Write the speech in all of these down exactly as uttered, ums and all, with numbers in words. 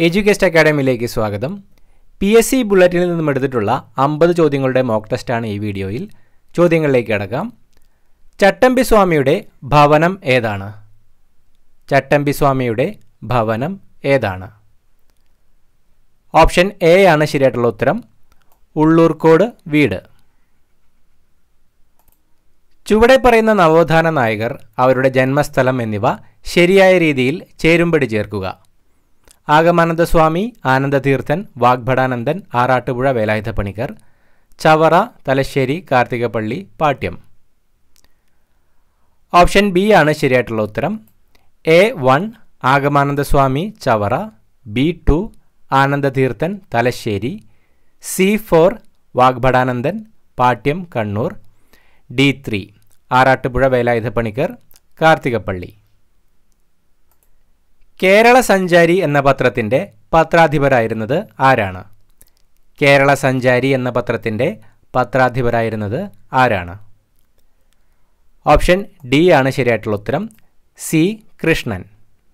എഡ്യൂക്കേസ്റ്റ് അക്കാഡമിയിലേക്ക് സ്വാഗതം. P S C ബുള്ളറ്റിനിൽ നിന്നും എടുത്തിട്ടുള്ള അമ്പത് ചോദ്യങ്ങളുടെ മോക്ക് ടെസ്റ്റാണ് ഈ വീഡിയോയിൽ. ചോദ്യങ്ങളിലേക്ക് കടക്കാം. ചട്ടമ്പി സ്വാമിയുടെ ഭവനം ഏതാണ്? ചട്ടമ്പി സ്വാമിയുടെ ഭവനം ഏതാണ്? ഓപ്ഷൻ എ ആണ് ശരിയായിട്ടുള്ള ഉത്തരം, ഉള്ളൂർക്കോട് വീട്. ചുവടെ പറയുന്ന നവോത്ഥാന നായകർ അവരുടെ ജന്മസ്ഥലം എന്നിവ ശരിയായ രീതിയിൽ ചേരുംപടി ചേർക്കുക. ആഗമാനന്ദസ്വാമി, ആനന്ദതീർത്ഥൻ, വാഗ്ഭടാനന്ദൻ, ആറാട്ടുപുഴ വേലായുധ പണിക്കർ, ചവറ, തലശ്ശേരി, കാർത്തികപ്പള്ളി, പാട്യം. ഓപ്ഷൻ ബി ആണ് ശരിയായിട്ടുള്ള ഉത്തരം. A one Agamanandaswami, Chavara. B two Anandatheerthan, Thalassery. C four Vagbhatanandan, Patyam, Kannur. D three Arattupuzha Velayudha Panicker, Karthikappally. Kerala Sanchari എന്ന പത്രത്തിൻ്റെ പത്രാധിപരായിരുന്നത് ആരാണ്? കേരള സഞ്ചാരി എന്ന പത്രത്തിൻ്റെ പത്രാധിപരായിരുന്നത് ആരാണ്? ഓപ്ഷൻ ഡി ആണ് ശരിയായിട്ടുള്ള ഉത്തരം, സി കൃഷ്ണൻ.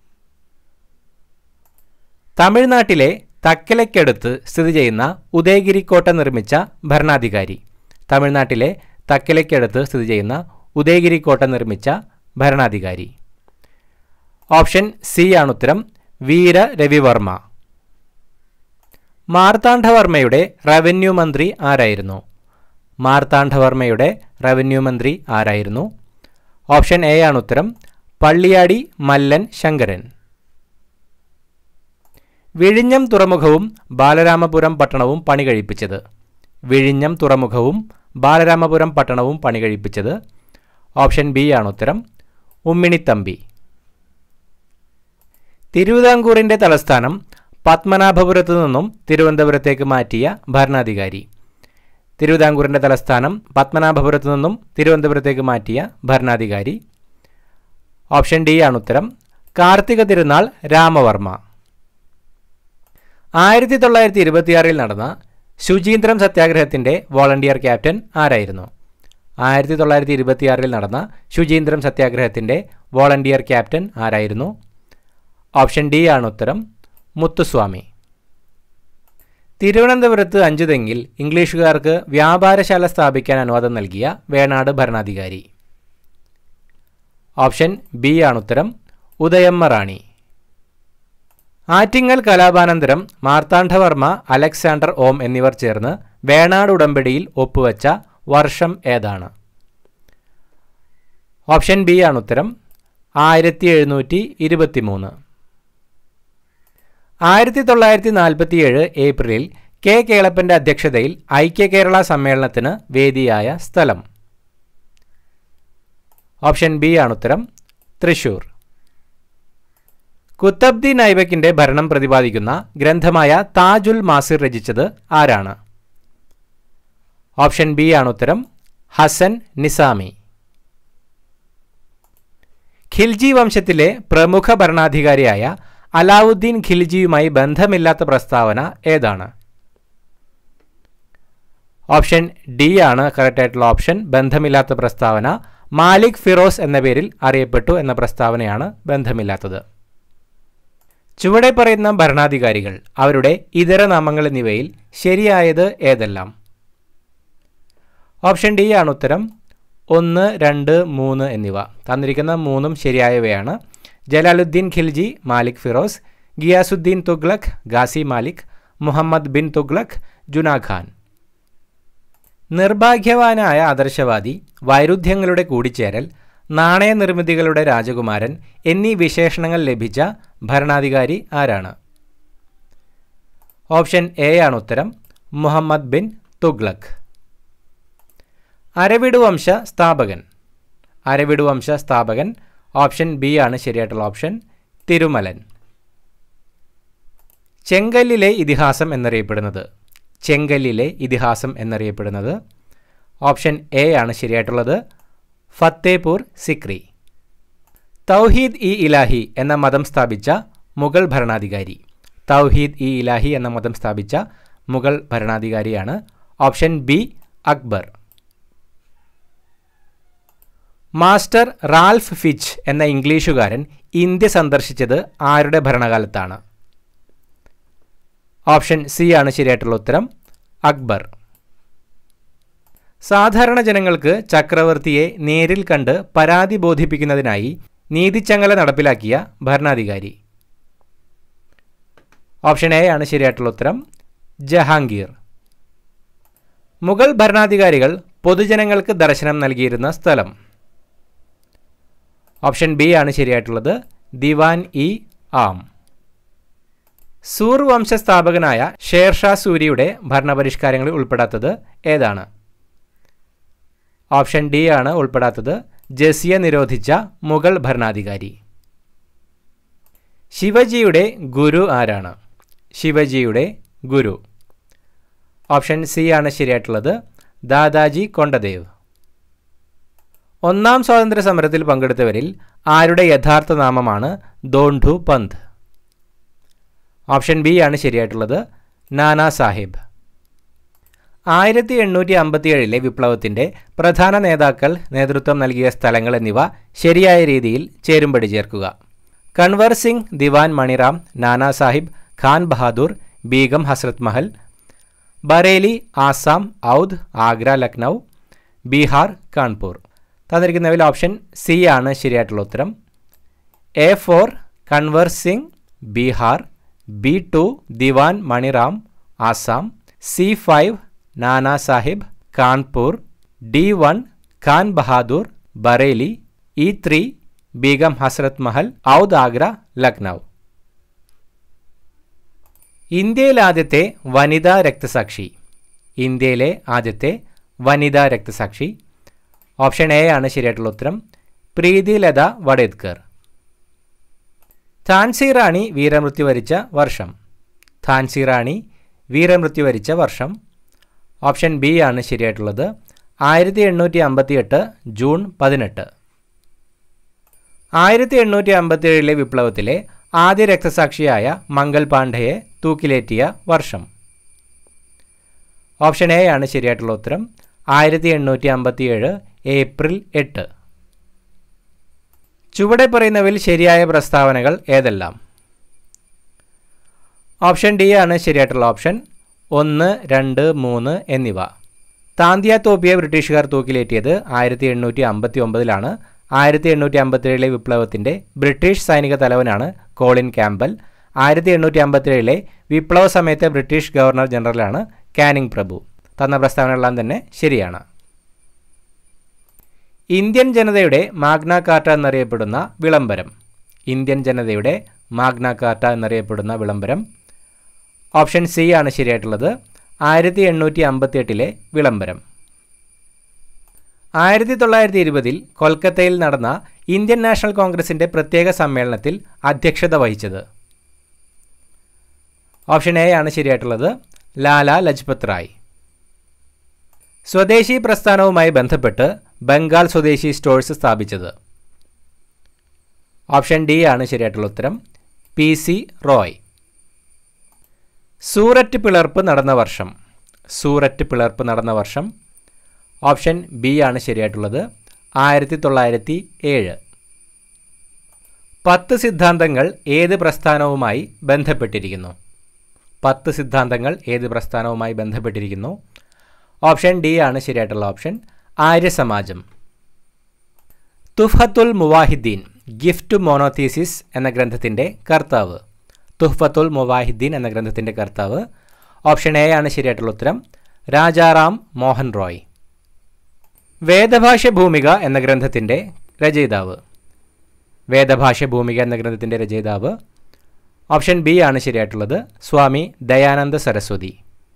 തമിഴ്നാട്ടിലെ തക്കലയ്ക്കടുത്ത് സ്ഥിതി ചെയ്യുന്ന ഉദയഗിരിക്കോട്ട നിർമ്മിച്ച ഭരണാധികാരി. തമിഴ്നാട്ടിലെ തക്കലയ്ക്കടുത്ത് സ്ഥിതി ചെയ്യുന്ന ഉദയഗിരിക്കോട്ട നിർമ്മിച്ച ഭരണാധികാരി. ഓപ്ഷൻ സി ആണ് ഉത്തരം, വീര രവിവർമ്മ. മാർത്താണ്ഡവർമ്മയുടെ റവന്യൂ മന്ത്രി ആരായിരുന്നു? മാർത്താണ്ഡവർമ്മയുടെ റവന്യൂ മന്ത്രി ആരായിരുന്നു? ഓപ്ഷൻ എ ആണ് ഉത്തരം, പള്ളിയാടി മല്ലൻ ശങ്കരൻ. വിഴിഞ്ഞം തുറമുഖവും ബാലരാമപുരം പട്ടണവും പണി കഴിപ്പിച്ചത്. വിഴിഞ്ഞം തുറമുഖവും ബാലരാമപുരം പട്ടണവും പണി കഴിപ്പിച്ചത്. ഓപ്ഷൻ ബി ആണ് ഉത്തരം, ഉമ്മിണിത്തമ്പി. തിരുവിതാംകൂറിൻ്റെ തലസ്ഥാനം പത്മനാഭപുരത്തു നിന്നും തിരുവനന്തപുരത്തേക്ക് മാറ്റിയ ഭരണാധികാരി. തിരുവിതാംകൂറിൻ്റെ തലസ്ഥാനം പത്മനാഭപുരത്തു നിന്നും തിരുവനന്തപുരത്തേക്ക് മാറ്റിയ ഭരണാധികാരി. ഓപ്ഷൻ ഡി ആണ് ഉത്തരം, കാർത്തിക തിരുനാൾ രാമവർമ്മ. ആയിരത്തി തൊള്ളായിരത്തി ഇരുപത്തിയാറിൽ നടന്ന ശുചീന്ദ്രം സത്യാഗ്രഹത്തിൻ്റെ വോളണ്ടിയർ ക്യാപ്റ്റൻ ആരായിരുന്നു? ആയിരത്തി തൊള്ളായിരത്തി ഇരുപത്തിയാറിൽ നടന്ന ശുചീന്ദ്രം സത്യാഗ്രഹത്തിൻ്റെ വോളണ്ടിയർ ക്യാപ്റ്റൻ ആരായിരുന്നു? ഓപ്ഷൻ ഡി ആണ് ഉത്തരം, മുത്തുസ്വാമി. തിരുവനന്തപുരത്ത് അഞ്ചുതെങ്ങിൽ ഇംഗ്ലീഷുകാർക്ക് വ്യാപാരശാല സ്ഥാപിക്കാൻ അനുവാദം നൽകിയ വേണാട് ഭരണാധികാരി. ഓപ്ഷൻ ബി ആണ് ഉത്തരം, ഉദയമ്മ റാണി. ആറ്റിങ്ങൽ കലാപാനന്തരം മാർത്താണ്ഡവർമ്മ, അലക്സാണ്ടർ ഓം എന്നിവർ ചേർന്ന് വേണാട് ഉടമ്പടിയിൽ ഒപ്പുവെച്ച വർഷം ഏതാണ്? ഓപ്ഷൻ ബി ആണ് ഉത്തരം, ആയിരത്തി എഴുന്നൂറ്റി ഇരുപത്തി മൂന്ന്. ആയിരത്തി തൊള്ളായിരത്തി നാൽപ്പത്തിയേഴ് ഏപ്രിലിൽ കെ കേളപ്പൻ്റെ അധ്യക്ഷതയിൽ ഐക്യ കേരള സമ്മേളനത്തിന് വേദിയായ സ്ഥലം. ഓപ്ഷൻ ബി ആണ് ഉത്തരം, തൃശൂർ. കുത്തബ്ദീൻ ഐബക്കിൻ്റെ ഭരണം പ്രതിപാദിക്കുന്ന ഗ്രന്ഥമായ താജുൽ മാസിർ രചിച്ചത് ആരാണ്? ഓപ്ഷൻ ബി ആണ് ഉത്തരം, ഹസൻ നിസാമി. ഖിൽജി വംശത്തിലെ പ്രമുഖ ഭരണാധികാരിയായ അലാവുദ്ദീൻ ഖിൽജിയുമായി ബന്ധമില്ലാത്ത പ്രസ്താവന ഏതാണ്? ഓപ്ഷൻ ഡി ആണ് കറക്റ്റായിട്ടുള്ള ഓപ്ഷൻ, ബന്ധമില്ലാത്ത പ്രസ്താവന. മാലിക് ഫിറോസ് എന്ന പേരിൽ അറിയപ്പെട്ടു എന്ന പ്രസ്താവനയാണ് ബന്ധമില്ലാത്തത്. ചുവടെ പറയുന്ന ഭരണാധികാരികൾ അവരുടെ ഇതര നാമങ്ങൾ എന്നിവയിൽ ശരിയായത് ഏതെല്ലാം? ഓപ്ഷൻ ഡി ആണ് ഉത്തരം, ഒന്ന്, രണ്ട്, മൂന്ന് എന്നിവ. തന്നിരിക്കുന്ന മൂന്നും ശരിയായവയാണ്. ജലാലുദ്ദീൻ ഖിൽജി, മാലിക് ഫിറോസ്. ഗിയാസുദ്ദീൻ തുഗ്ലക്, ഗാസി മാലിക്. മുഹമ്മദ് ബിൻ തുഗ്ലക്, ജുനാ ഖാൻ. നിർഭാഗ്യവാനായ ആദർശവാദി, വൈരുദ്ധ്യങ്ങളുടെ കൂടിച്ചേരൽ, നാണയ നിർമ്മിതികളുടെ രാജകുമാരൻ എന്നീ വിശേഷണങ്ങൾ ലഭിച്ച ഭരണാധികാരി ആരാണ്? ഓപ്ഷൻ എ ആണ് ഉത്തരം, മുഹമ്മദ് ബിൻ തുഗ്ലക്. അരവിടു വംശ സ്ഥാപകൻ. അരവിടു വംശ സ്ഥാപകൻ. ഓപ്ഷൻ ബി ആണ് ശരിയായിട്ടുള്ള ഓപ്ഷൻ, തിരുമലൻ. ചെങ്കല്ലിലെ ഇതിഹാസം എന്നറിയപ്പെടുന്നത്. ചെങ്കല്ലിലെ ഇതിഹാസം എന്നറിയപ്പെടുന്നത്. ഓപ്ഷൻ എ ആണ് ശരിയായിട്ടുള്ളത്, ഫത്തേപൂർ സിക്രി. തൗഹീദ് ഇ ഇലാഹി എന്ന മതം സ്ഥാപിച്ച മുഗൾ ഭരണാധികാരി. തൗഹീദ് ഇ ഇലാഹി എന്ന മതം സ്ഥാപിച്ച മുഗൾ ഭരണാധികാരിയാണ്. Option B Akbar. Master Ralph Fitch എന്ന ഇംഗ്ലീഷുകാരൻ ഇന്ത്യ സന്ദർശിച്ചത് ആരുടെ ഭരണകാലത്താണ്? ഓപ്ഷൻ സി ആണ് ശരിയായിട്ടുള്ള ഉത്തരം, അക്ബർ. സാധാരണ ജനങ്ങൾക്ക് ചക്രവർത്തിയെ നേരിൽ കണ്ട് പരാതി ബോധിപ്പിക്കുന്നതിനായി നീതിച്ചങ്ങല നടപ്പിലാക്കിയ ഭരണാധികാരി. ഓപ്ഷൻ എ ആണ് ശരിയായിട്ടുള്ള ഉത്തരം, ജഹാംഗീർ. മുഗൾ ഭരണാധികാരികൾ പൊതുജനങ്ങൾക്ക് ദർശനം നൽകിയിരുന്ന സ്ഥലം. ഓപ്ഷൻ ബി ആണ് ശരിയായിട്ടുള്ളത്, ദിവാൻ ഇ ആം. സൂർ വംശസ്ഥാപകനായ ഷേർഷാ സൂരിയുടെ ഭരണപരിഷ്കാരങ്ങളിൽ ഉൾപ്പെടാത്തത് ഏതാണ്? ഓപ്ഷൻ ഡി ആണ് ഉൾപ്പെടാത്തത്, ജസിയ നിരോധിച്ച മുഗൾ ഭരണാധികാരി. ശിവജിയുടെ ഗുരു ആരാണ്? ശിവജിയുടെ ഗുരു. ഓപ്ഷൻ സി ആണ് ശരിയായിട്ടുള്ളത്, ദാദാജി കൊണ്ടദേവ്. ഒന്നാം സ്വാതന്ത്ര്യ സമരത്തിൽ പങ്കെടുത്തവരിൽ ആരുടെ യഥാർത്ഥ നാമമാണ് ദോണ്ഡു പന്ത്? ഓപ്ഷൻ ബി ആണ് ശരിയായിട്ടുള്ളത്, നാനാ സാഹിബ്. ആയിരത്തി എണ്ണൂറ്റി അമ്പത്തി ഏഴിലെ വിപ്ലവത്തിൻ്റെ പ്രധാന നേതാക്കൾ നേതൃത്വം നൽകിയ സ്ഥലങ്ങൾ എന്നിവ ശരിയായ രീതിയിൽ ചേരുംപടി ചേർക്കുക. കൺവർ സിംഗ്, ദിവാൻ മണിറാം, നാനാ സാഹിബ്, ഖാൻ ബഹാദൂർ, ബീഗം ഹസ്രത് മഹൽ, ബറേലി, ആസാം, ഔധ്, ആഗ്ര, ലക്നൗ, ബീഹാർ, കാൺപൂർ. തന്നിരിക്കുന്നവയിൽ ഓപ്ഷൻ സി ആണ് ശരിയായിട്ടുള്ള ഉത്തരം. A four Kunwar Singh, Bihar. B two Diwan Maniram, Assam. C five Nana Sahib, Kanpur. D one Khan Bahadur, Bareilly. E three Begum Hazrat Mahal, Awadh, Agra, Lucknow. ഇന്ത്യയിലെ ആദ്യത്തെ വനിതാ രക്തസാക്ഷി. ഇന്ത്യയിലെ ആദ്യത്തെ വനിതാ രക്തസാക്ഷി. ഓപ്ഷൻ എ ആണ് ശരിയായിട്ടുള്ള ഉത്തരം, പ്രീതി ലത വഡേദ്കർ. ഝാൻസി റാണി വീരമൃത്യു വരിച്ച വർഷം. ഝാൻസി റാണി വീരമൃത്യു വരിച്ച വർഷം. ഓപ്ഷൻ ബി ആണ് ശരിയായിട്ടുള്ളത്, ആയിരത്തി എണ്ണൂറ്റി അമ്പത്തി എട്ട് ജൂൺ പതിനെട്ട്. ആയിരത്തി എണ്ണൂറ്റി അമ്പത്തി ഏഴിലെ വിപ്ലവത്തിലെ ആദ്യ രക്തസാക്ഷിയായ മംഗൾ പാണ്ഡെയെ തൂക്കിലേറ്റിയ വർഷം. ഓപ്ഷൻ എ ആണ് ശരിയായിട്ടുള്ള ഉത്തരം, ആയിരത്തി എണ്ണൂറ്റി അമ്പത്തി ഏഴ് ഏപ്രിൽ എട്ട്. ചുവടെ പറയുന്നവയിൽ ശരിയായ പ്രസ്താവനകൾ ഏതെല്ലാം? ഓപ്ഷൻ ഡി ആണ് ശരിയായിട്ടുള്ള ഓപ്ഷൻ, ഒന്ന്, രണ്ട്, മൂന്ന് എന്നിവ. താന്തിയ തോപ്പിയെ ബ്രിട്ടീഷുകാർ തൂക്കിലേറ്റിയത് ആയിരത്തി എണ്ണൂറ്റി അമ്പത്തി ഒമ്പതിലാണ്. ആയിരത്തി എണ്ണൂറ്റി അമ്പത്തി ഏഴിലെ വിപ്ലവത്തിൻ്റെ ബ്രിട്ടീഷ് സൈനിക തലവനാണ് കോളിൻ ക്യാമ്പൽ. ആയിരത്തി എണ്ണൂറ്റി അമ്പത്തി ഏഴിലെ വിപ്ലവ സമയത്തെ ബ്രിട്ടീഷ് ഗവർണർ ജനറലാണ് കാനിങ് പ്രഭു. തന്ന പ്രസ്താവനകളെല്ലാം തന്നെ ശരിയാണ്. ഇന്ത്യൻ ജനതയുടെ മാഗ്ന കാർട്ട എന്നറിയപ്പെടുന്ന വിളംബരം. ഇന്ത്യൻ ജനതയുടെ മാഗ്ന കാർട്ട എന്നറിയപ്പെടുന്ന വിളംബരം. ഓപ്ഷൻ സി ആണ് ശരിയായിട്ടുള്ളത്, ആയിരത്തി എണ്ണൂറ്റി അമ്പത്തി എട്ടിലെ വിളംബരം. ആയിരത്തി തൊള്ളായിരത്തി ഇരുപതിൽ കൊൽക്കത്തയിൽ നടന്ന ഇന്ത്യൻ നാഷണൽ കോൺഗ്രസിൻ്റെ പ്രത്യേക സമ്മേളനത്തിൽ അധ്യക്ഷത വഹിച്ചത്. ഓപ്ഷൻ എ ആണ് ശരിയായിട്ടുള്ളത്, ലാല ലജ്പത് റായ്. സ്വദേശി പ്രസ്ഥാനവുമായി ബന്ധപ്പെട്ട് ബംഗാൾ സ്വദേശി സ്റ്റോഴ്സ് സ്ഥാപിച്ചത്. ഓപ്ഷൻ ഡി ആണ് ശരിയായിട്ടുള്ള ഉത്തരം, പി സി റോയ്. സൂററ്റ് പിളർപ്പ് നടന്ന വർഷം. സൂററ്റ് പിളർപ്പ് നടന്ന വർഷം. ഓപ്ഷൻ ബി ആണ് ശരിയായിട്ടുള്ളത്, ആയിരത്തി തൊള്ളായിരത്തി ഏഴ്. പത്ത് സിദ്ധാന്തങ്ങൾ ഏത് പ്രസ്ഥാനവുമായി ബന്ധപ്പെട്ടിരിക്കുന്നു? പത്ത് സിദ്ധാന്തങ്ങൾ ഏത് പ്രസ്ഥാനവുമായി ബന്ധപ്പെട്ടിരിക്കുന്നു? ഓപ്ഷൻ ഡി ആണ് ശരിയായിട്ടുള്ള ഓപ്ഷൻ, ആര്യസമാജം. തുഫ്ഹത്തുൽ മുവാഹിദ്ദീൻ, ഗിഫ്റ്റ് മോണോതീസിസ് എന്ന ഗ്രന്ഥത്തിൻ്റെ കർത്താവ്. തുഹ്ഫത്തുൽ മുവാഹിദ്ദീൻ എന്ന ഗ്രന്ഥത്തിൻ്റെ കർത്താവ്. ഓപ്ഷൻ എ ആണ് ശരിയായിട്ടുള്ള ഉത്തരം, രാജാറാം മോഹൻ റോയ്. വേദഭാഷ്യ ഭൂമിക എന്ന ഗ്രന്ഥത്തിൻ്റെ രചയിതാവ്. വേദഭാഷ്യ ഭൂമിക എന്ന ഗ്രന്ഥത്തിൻ്റെ രചയിതാവ്. ഓപ്ഷൻ ബി ആണ് ശരിയായിട്ടുള്ളത്, സ്വാമി ദയാനന്ദ സരസ്വതി.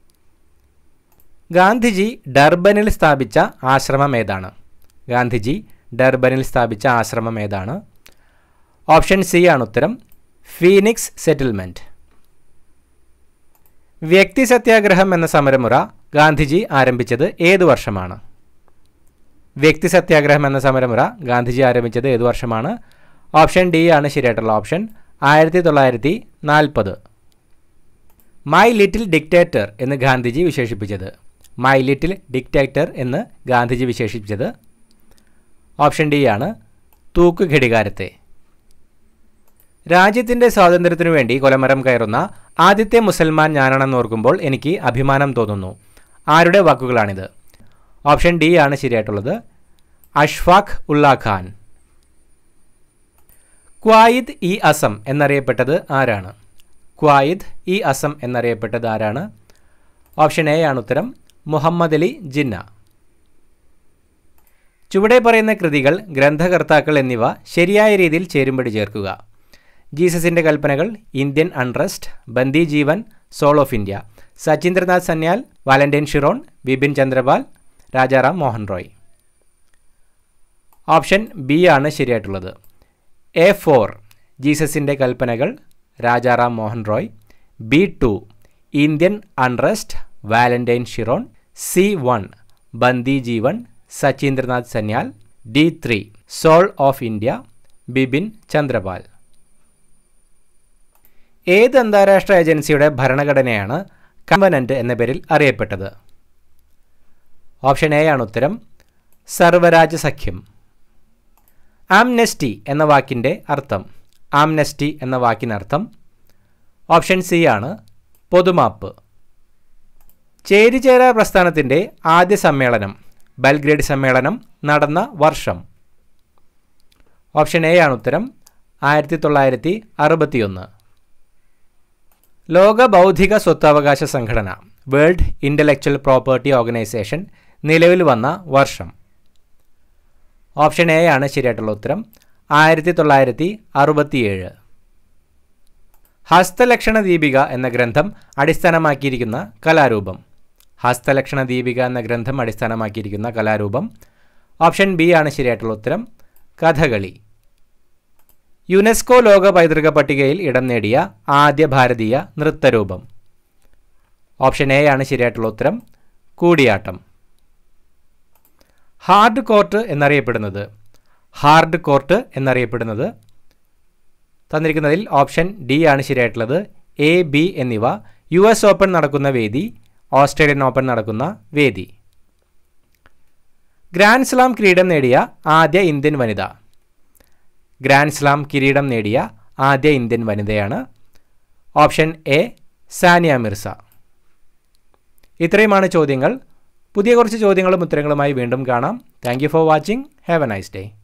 ഗാന്ധിജി ഡർബനിൽ സ്ഥാപിച്ച ആശ്രമം ഏതാണ്? ഗാന്ധിജി ഡർബനിൽ സ്ഥാപിച്ച ആശ്രമം ഏതാണ്? ഓപ്ഷൻ സി ആണ് ഉത്തരം, ഫീനിക്സ് സെറ്റിൽമെൻറ്റ്. വ്യക്തി സത്യാഗ്രഹം എന്ന സമരമുറ ഗാന്ധിജി ആരംഭിച്ചത് ഏതു വർഷമാണ്? വ്യക്തി സത്യാഗ്രഹം എന്ന സമരമുറ ഗാന്ധിജി ആരംഭിച്ചത് ഏതു വർഷമാണ്? ഓപ്ഷൻ ഡി ആണ് ശരിയായിട്ടുള്ള ഓപ്ഷൻ, ആയിരത്തി തൊള്ളായിരത്തി നാൽപ്പത്. മൈ ലിറ്റിൽ ഡിക്റ്റേറ്റർ എന്ന് ഗാന്ധിജി വിശേഷിപ്പിച്ചത്. മൈ ലിറ്റിൽ ഡിക്റ്റേറ്റർ എന്ന് ഗാന്ധിജി വിശേഷിപ്പിച്ചത്. ഓപ്ഷൻ ഡി ആണ്, തൂക്ക് ഘടികാരത്തെ. രാജ്യത്തിൻ്റെ സ്വാതന്ത്ര്യത്തിനു വേണ്ടി കൊലമരം കയറുന്ന ആദ്യത്തെ മുസൽമാൻ ഞാനാണെന്ന് ഓർക്കുമ്പോൾ എനിക്ക് അഭിമാനം തോന്നുന്നു. ആരുടെ വാക്കുകളാണിത്? ഓപ്ഷൻ ഡി ആണ് ശരിയായിട്ടുള്ളത്. അഷ്ഫാഖ് ഉള്ള ഖാൻ. ക്വായിദ് ഇ അസം എന്നറിയപ്പെട്ടത് ആരാണ്? ക്വായിദ് ഇ അസം എന്നറിയപ്പെട്ടത് ആരാണ്? ഓപ്ഷൻ എ ആണ് ഉത്തരം. മുഹമ്മദ് അലി ജിന്ന. ചുവടെ പറയുന്ന കൃതികൾ, ഗ്രന്ഥകർത്താക്കൾ എന്നിവ ശരിയായ രീതിയിൽ ചേരുംപടി ചേർക്കുക. ജീസസിൻ്റെ കൽപ്പനകൾ, Indian unrest, Bandi Jeevan, soul of India, Sachindranath Sanyal, Valentine Chirol, Bipin Chandrapal, Rajaram Mohan Roy. Option B ആണ് ശരിയായിട്ടുള്ളത്. എ ഫോർ ജീസസിൻ്റെ കൽപ്പനകൾ, Rajaram Mohan Roy. B two Indian unrest, Valentine Chirol. C one Bandi Jeevan, Sachindranath Sanyal. D three soul of India, Bipin Chandrapal. ഏത് അന്താരാഷ്ട്ര ഏജൻസിയുടെ ഭരണഘടനയാണ് കൺവനന്റ് എന്ന പേരിൽ അറിയപ്പെട്ടത്? ഓപ്ഷൻ എ ആണ് ഉത്തരം. സർവരാജ സഖ്യം. ആംനെസ്റ്റി എന്ന വാക്കിൻ്റെ അർത്ഥം. ആംനെസ്റ്റി എന്ന വാക്കിനർത്ഥം. ഓപ്ഷൻ സി ആണ് പൊതുമാപ്പ്. ചേരിചേരാ പ്രസ്ഥാനത്തിൻ്റെ ആദ്യ സമ്മേളനം, ബൽഗ്രേഡ് സമ്മേളനം, നടന്ന വർഷം. ഓപ്ഷൻ എ ആണ് ഉത്തരം. ആയിരത്തി തൊള്ളായിരത്തി അറുപത്തിയൊന്ന്. ലോക ബൗദ്ധിക സ്വത്തവകാശ സംഘടന, വേൾഡ് ഇൻ്റലക്ച്വൽ പ്രോപ്പർട്ടി ഓർഗനൈസേഷൻ നിലവിൽ വന്ന വർഷം. ഓപ്ഷൻ എ ആണ് ശരിയായിട്ടുള്ള ഉത്തരം. ആയിരത്തി തൊള്ളായിരത്തി അറുപത്തിയേഴ്. ഹസ്തലക്ഷണ ദീപിക എന്ന ഗ്രന്ഥം അടിസ്ഥാനമാക്കിയിരിക്കുന്ന കലാരൂപം. ഹസ്തലക്ഷണ ദീപിക എന്ന ഗ്രന്ഥം അടിസ്ഥാനമാക്കിയിരിക്കുന്ന കലാരൂപം. ഓപ്ഷൻ ബി ആണ് ശരിയായിട്ടുള്ള ഉത്തരം. കഥകളി. യുനെസ്കോ ലോക പൈതൃക പട്ടികയിൽ ഇടം നേടിയ ആദ്യ ഭാരതീയ നൃത്തരൂപം. ഓപ്ഷൻ എ ആണ് ശരിയായിട്ടുള്ള ഉത്തരം. കൂടിയാട്ടം. ഹാർഡ് കോർട്ട് എന്നറിയപ്പെടുന്നത്. ഹാർഡ് കോർട്ട് എന്നറിയപ്പെടുന്നത് തന്നിരിക്കുന്നതിൽ ഓപ്ഷൻ ഡി ആണ് ശരിയായിട്ടുള്ളത്. എ, ബി എന്നിവ യു എസ് ഓപ്പൺ നടക്കുന്ന വേദി, ഓസ്ട്രേലിയൻ ഓപ്പൺ നടക്കുന്ന വേദി. ഗ്രാൻഡ് സ്ലാം കിരീടം നേടിയ ആദ്യ ഇന്ത്യൻ വനിത. ഗ്രാൻഡ് സ്ലാം കിരീടം നേടിയ ആദ്യ ഇന്ത്യൻ വനിതയാണ്. Option A Sania Mirza. ഇത്രയുമാണ് ചോദ്യങ്ങൾ. പുതിയ കുറച്ച് ചോദ്യങ്ങളും ഉത്തരങ്ങളുമായി വീണ്ടും കാണാം. Thank you for watching. Have a nice day.